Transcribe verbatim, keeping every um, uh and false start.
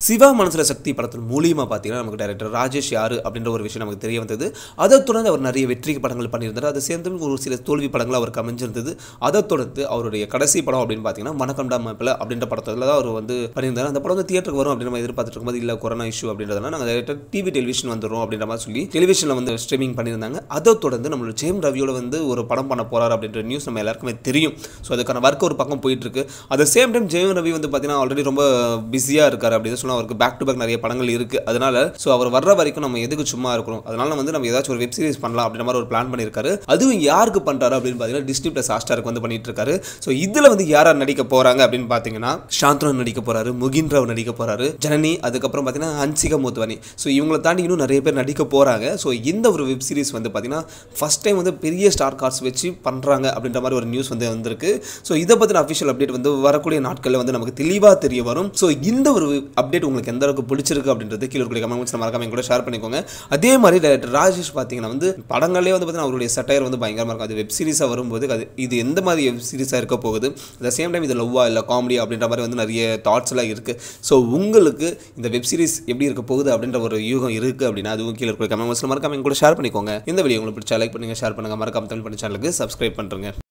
சிவா மனசுல சக்தி படத்தின் மூலியமா பார்த்தீங்கன்னா நமக்கு டைரக்டர் ராஜேஷ் யாரு அப்படின்ற ஒரு விஷயம் நமக்கு தெரிய வந்தது. அதை தொடர்ந்து அவர் நிறைய வெற்றி படங்கள் பண்ணியிருந்தார். அதை சேர்ந்து ஒரு சில தோல்வி படங்கள் அவருக்கு அமைஞ்சிருந்தது. அதை தொடர்ந்து அவருடைய கடைசி படம் அப்படின்னு பார்த்தீங்கன்னா வணக்கம்டா மாப்பிள்ளை அப்படின்ற படத்தில் தான் அவர் வந்து பண்ணியிருந்தார். அந்த படம் வந்து தியேட்டருக்கு வரும் அப்படின்னு நம்ம எதிர்பார்த்துட்டு இருக்கும்போது இல்லை கொரோனா இஷ்யூ அப்படின்றதுனால நாங்கள் டைரக்டர் டிவி டெலிவிஷன் வந்துடும் அப்படின்ற மாதிரி சொல்லி டெலிவிஷனில் வந்து ஸ்ட்ரீமிங் பண்ணியிருந்தாங்க. அதை தொடர்ந்து நம்மளோட ஜெயம் ரவியோட வந்து ஒரு படம் பண்ண போறாரு அப்படின்ற நியூஸ் நம்ம எல்லாருக்குமே தெரியும். ஸோ அதுக்கான ஒர்க் ஒரு பக்கம் போயிட்டு இருக்கு. At same time Jayam Ravi வந்து பார்த்தீங்கன்னா ஆல்ரெடி ரொம்ப பிஸியாக இருக்காரு அப்படின்னு சொன்னால் அவருக்கு பேக் டு பேக் நிறைய படங்கள் இருக்குது. அதனால ஸோ அவர் வர்ற வரைக்கும் நம்ம எதுக்கு சும்மா இருக்கணும், அதனால வந்து நம்ம ஏதாச்சும் ஒரு வெப் சீரிஸ் பண்ணலாம் அப்படின்ற மாதிரி ஒரு பிளான் பண்ணியிருக்காரு. அதுவும் யாருக்கு பண்ணுறாரு அப்படின்னு பார்த்தீங்கன்னா டிஸ்னி பிளஸ் ஹாட்ஸ்டாருக்கு வந்து பண்ணிட்டு இருக்காரு. ஸோ இதில் வந்து யாரா நடிக்க போறாங்க அப்படின்னு பார்த்தீங்கன்னா சாந்தனு நடிக்க போறாரு, முகின் ராவ் நடிக்க போறாரு, ஜனனி, அதுக்கப்புறம் பார்த்தீங்கன்னா ஹன்சிகா மோத்வானி. ஸோ இவங்களை தாண்டி இன்னும் நிறைய பேர் நடிக்க போறாங்க. ஸோ இந்த ஒரு வெப் சீரிஸ் வந்து பார்த்தீங்கன்னா ஃபர்ஸ்ட் டைம் வந்து பெரிய ஸ்டார் கார்ட்ஸ் வச்சு பண்ணுறாங்க அப்படின்ற மாதிரி ஒரு நியூஸ் வந்து வந்திருக்கு. ஸோ இதை பற்றின அஃபிஷியல் அப்டேட் வந்து வரக்கூடிய நாட்களில் வந்து நமக்கு தெளிவாக தெரிய வரும். ஸோ இந்த ஒரு அப்டேட் உங்களுக்கு எந்த அளவுக்கு பிடிச்சிருக்கு அப்படின்றது கீழே இருக்கிற கமெண்ட்ஸ்ல மறக்காம கூட ஷேர் பண்ணிக்கோங்க. அதே மாதிரி டைரக்டர் ராஜேஷ் பார்த்தீங்கன்னா வந்து படங்களே வந்து பார்த்தீங்கன்னா அவருடைய சட்டையர் வந்து பயங்கரமாக இருக்கும். அது வெப் சீரிஸாக வரும்போது அது இது எந்த மாதிரி வெப் சீரிஸாக இருக்க போகுது, அட் சேம் டைம் இது லவ்வா இல்லை காமெடி அப்படின்ற மாதிரி வந்து நிறைய தாட்ஸ் எல்லாம் இருக்குது. ஸோ உங்களுக்கு இந்த வெப் சீரிஸ் எப்படி இருக்க போகுது அப்படின்ற ஒரு யூகம் இருக்குது அப்படின்னா அதுவும் கீழே இருக்கிற கமெண்ட்ஸ்ல மறக்காம கூட ஷேர் பண்ணிக்கோங்க. இந்த வீடியோ உங்களுக்கு பிடிச்சா லைக் பண்ணுங்க, ஷேர் பண்ணுங்க, மறக்காம தமிழ் பண்ணி சேனலுக்கு சப்ஸ்கிரைப் பண்ணுங்க.